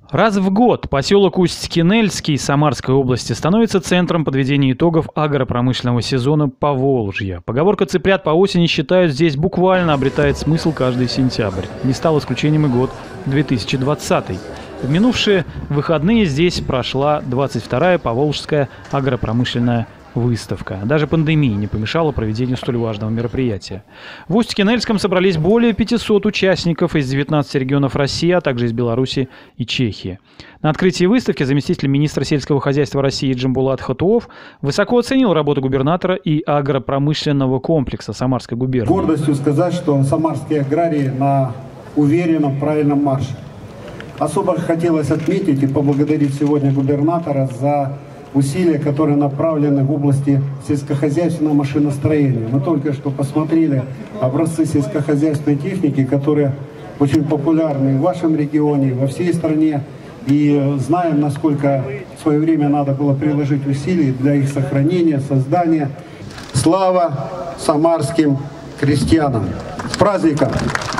Раз в год поселок Усть-Кинельский Самарской области становится центром подведения итогов агропромышленного сезона Поволжья. Поговорка «цыплят по осени считают» здесь буквально обретает смысл каждый сентябрь. Не стал исключением и год 2020. В минувшие выходные здесь прошла 22-я Поволжская агропромышленная выставка. Даже пандемия не помешала проведению столь важного мероприятия. В Усть-Кинельском собрались более 500 участников из 19 регионов России, а также из Беларуси и Чехии. На открытии выставки заместитель министра сельского хозяйства России Джамбулат Хатуов высоко оценил работу губернатора и агропромышленного комплекса Самарской губернии. Гордостью сказать, что самарские аграрии на уверенном, правильном марше. Особо хотелось отметить и поблагодарить сегодня губернатора за усилия, которые направлены в области сельскохозяйственного машиностроения. Мы только что посмотрели образцы сельскохозяйственной техники, которые очень популярны в вашем регионе, во всей стране. И знаем, насколько в свое время надо было приложить усилий для их сохранения, создания. Слава самарским крестьянам! С праздником!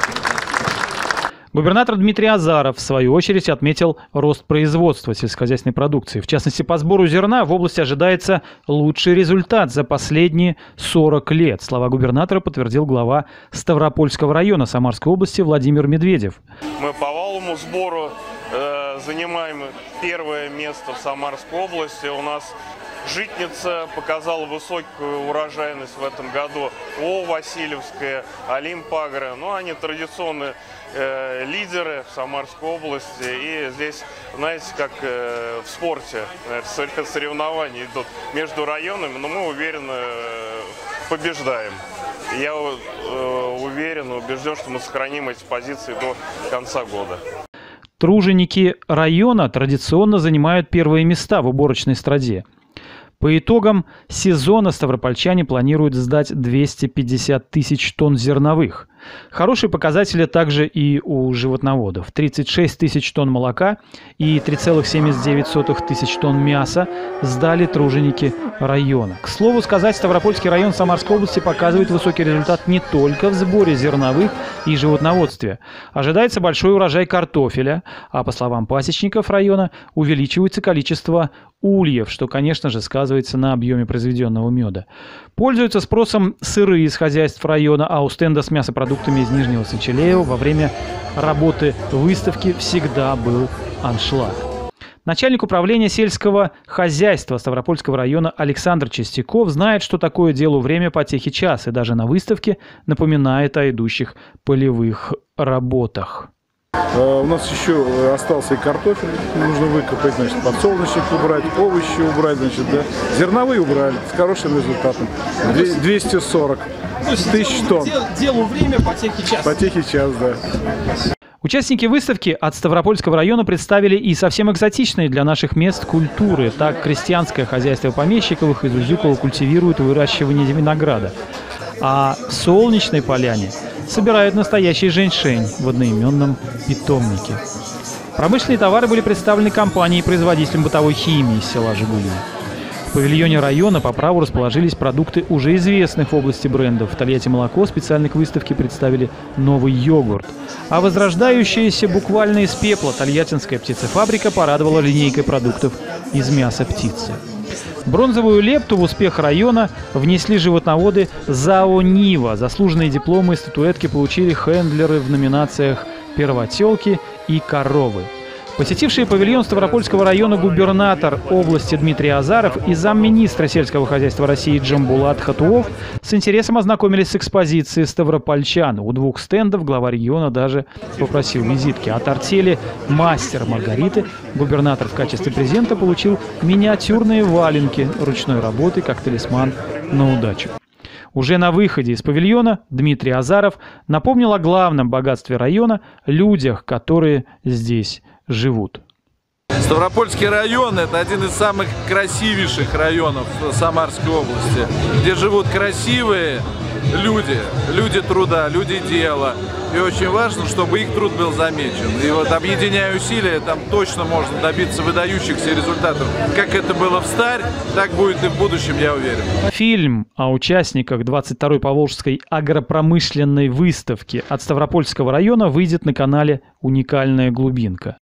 Губернатор Дмитрий Азаров, в свою очередь, отметил рост производства сельскохозяйственной продукции. В частности, по сбору зерна в области ожидается лучший результат за последние 40 лет. Слова губернатора подтвердил глава Ставропольского района Самарской области Владимир Медведев. Мы по валовому сбору занимаем первое место в Самарской области. У нас житница показала высокую урожайность в этом году. Васильевская, Олимпагро. Ну, они традиционные лидеры в Самарской области. И здесь, знаете, как в спорте, соревнования идут между районами, но мы уверенно побеждаем. Я уверен, убежден, что мы сохраним эти позиции до конца года. Труженики района традиционно занимают первые места в уборочной страде. По итогам сезона ставропольчане планируют сдать 250 тысяч тонн зерновых. Хорошие показатели также и у животноводов. 36 тысяч тонн молока и 3,79 тысяч тонн мяса сдали труженики района. К слову сказать, Ставропольский район Самарской области показывает высокий результат не только в сборе зерновых и животноводстве. Ожидается большой урожай картофеля, а по словам пасечников района увеличивается количество ульев, что, конечно же, сказывается на объеме произведенного меда. Пользуются спросом сыры из хозяйств района, а у стенда с мясопродуктами из Нижнего Сочелеева во время работы выставки всегда был аншлаг. Начальник управления сельского хозяйства Ставропольского района Александр Чистяков знает, что такое делу время потехи час, и даже на выставке напоминает о идущих полевых работах. У нас еще остался и картофель, нужно выкопать, значит, подсолнечник убрать, овощи убрать, значит, да. Зерновые убрали с хорошим результатом. 240 тысяч тонн. Делу время, потехи час. Потехи час, да. Участники выставки от Ставропольского района представили и совсем экзотичные для наших мест культуры. Так, крестьянское хозяйство Помещиковых из Узюкова культивирует выращивание винограда. А в Солнечной Поляне собирают настоящий женьшень в одноименном питомнике. Промышленные товары были представлены компанией производителем бытовой химии из села Жигулино. В павильоне района по праву расположились продукты уже известных в области брендов. В Тольятти молоко специально к выставке представили новый йогурт. А возрождающаяся буквально из пепла тольяттинская птицефабрика порадовала линейкой продуктов из мяса птицы. Бронзовую лепту в успех района внесли животноводы ЗАО «Нива». Заслуженные дипломы и статуэтки получили хендлеры в номинациях «Первотелки» и «Коровы». Посетившие павильон Ставропольского района губернатор области Дмитрий Азаров и замминистра сельского хозяйства России Джамбулат Хатуов с интересом ознакомились с экспозицией ставропольчан. У двух стендов глава региона даже попросил визитки. От артели «Мастер Маргариты» губернатор в качестве презента получил миниатюрные валенки ручной работы как талисман на удачу. Уже на выходе из павильона Дмитрий Азаров напомнил о главном богатстве района – людях, которые здесь живут. Ставропольский район – это один из самых красивейших районов Самарской области, где живут красивые люди труда, люди дела. И очень важно, чтобы их труд был замечен. И вот, объединяя усилия, там точно можно добиться выдающихся результатов. Как это было в старь, так будет и в будущем, я уверен. Фильм о участниках 22-й Поволжской агропромышленной выставки от Ставропольского района выйдет на канале «Уникальная глубинка».